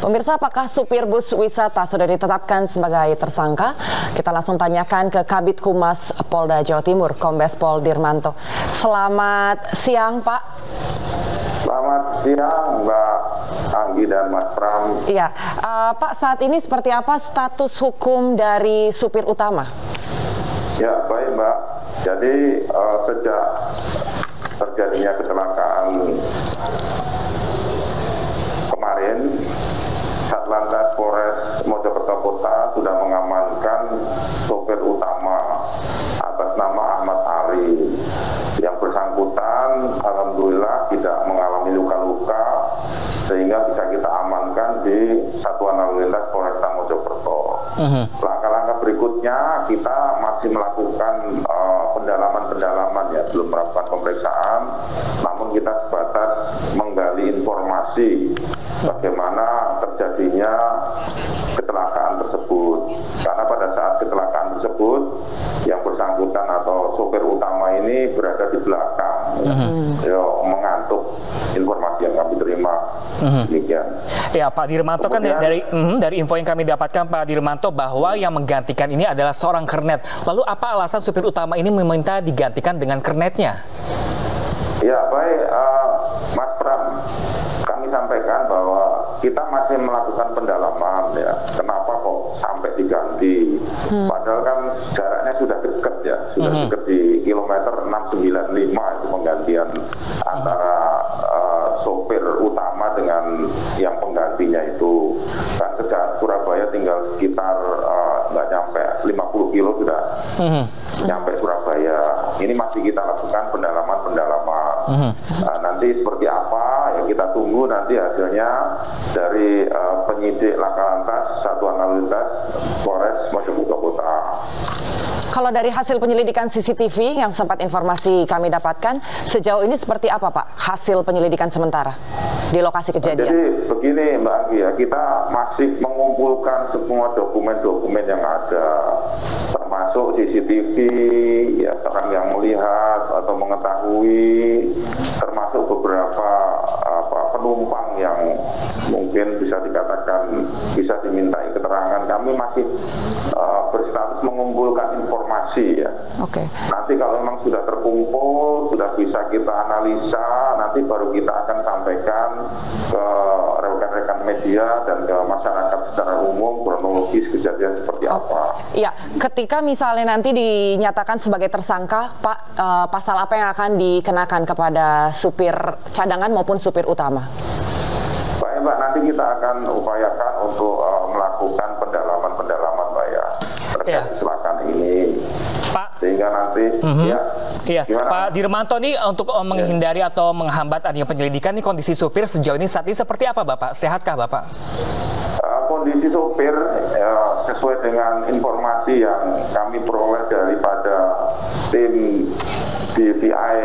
Pemirsa, apakah supir bus wisata sudah ditetapkan sebagai tersangka? Kita langsung tanyakan ke Kabid Humas Polda Jawa Timur, Kombes Pol Dirmanto. Selamat siang, Pak. Selamat siang, Mbak Anggi dan Mas Pram. Iya, Pak, saat ini seperti apa status hukum dari supir utama? Ya, baik, Mbak. Jadi sejak terjadinya kecelakaan kemarin, Satlantas Polres Mojokerto Kota sudah mengamankan sopir utama atas nama Ahmad Ali. Yang bersangkutan alhamdulillah tidak mengalami luka-luka sehingga bisa kita amankan di Satuan Lalu Lintas Polresta Mojokerto. Langkah-langkah berikutnya kita masih melakukan pendalaman ya, belum melakukan pemeriksaan, namun kita sebatas menggali informasi bagaimana terjadinya kecelakaan tersebut. Karena pada saat kecelakaan tersebut yang bersangkutan atau sopir utama ini berada di belakang, mengantuk, informasi yang kami terima. Demikian. Ya, Pak Dirmanto, kan dari info yang kami dapatkan, Pak Dirmanto, bahwa yang menggantikan ini adalah seorang kernet. Lalu apa alasan supir utama ini meminta digantikan dengan kernetnya? Ya, baik, Mas Pram, kami sampaikan bahwa kita masih melakukan pendalaman ya. Kenapa kok sampai diganti? Padahal kan jaraknya sudah dekat ya, sudah dekat di kilometer 695 itu penggantian antara sopir utama dengan yang penggantinya itu. Kan ke Surabaya tinggal sekitar nggak nyampe 50 kilo sudah nyampe Surabaya. Ini masih kita lakukan pendalaman. Nanti seperti apa ya kita tunggu nanti hasilnya dari penyidik Laka Lantas Satuan Lalu Lintas Polres Mojokerto Kota. Kalau dari hasil penyelidikan CCTV yang sempat informasi kami dapatkan, sejauh ini seperti apa, Pak, hasil penyelidikan sementara di lokasi kejadian? Jadi begini, Mbak Anggi ya, kita masih mengumpulkan semua dokumen-dokumen yang ada, termasuk CCTV, ya orang yang melihat atau mengetahui, termasuk beberapa penumpang yang mungkin bisa dikatakan bisa dimintai keterangan. Kami masih berstatus mengumpulkan informasi ya. Nanti kalau memang sudah terkumpul, sudah bisa kita analisa, nanti baru kita akan sampaikan ke rekan-rekan media dan ke masyarakat secara umum kronologis kejadian seperti apa. Iya, ketika misalnya nanti dinyatakan sebagai tersangka, Pak, pasal apa yang akan dikenakan kepada supir cadangan maupun supir utama? Baik, Mbak, nanti kita akan upayakan untuk melakukan pendalaman, Mbak ya, terkait kecelakaan ini. Pak, sehingga nanti Pak Dirmanto, nih untuk menghindari atau menghambat adanya penyelidikan, nih kondisi supir sejauh ini saat ini seperti apa, Bapak? Sehatkah Bapak? Kondisi supir sesuai dengan informasi yang kami peroleh daripada tim DVI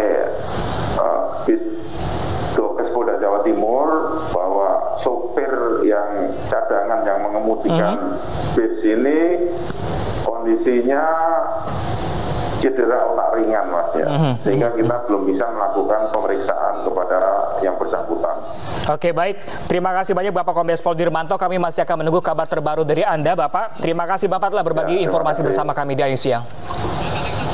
Dokes Polda Jawa Timur, bahwa sopir yang cadangan yang mengemudikan bis ini kondisinya cedera otak ringan, Mas ya. Sehingga kita belum bisa melakukan pemeriksaan kepada yang bersangkutan. Oke, baik. Terima kasih banyak Bapak Kombes Pol Dirmanto. Kami masih akan menunggu kabar terbaru dari Anda, Bapak. Terima kasih Bapak telah berbagi informasi bersama kami di Ayu Siang.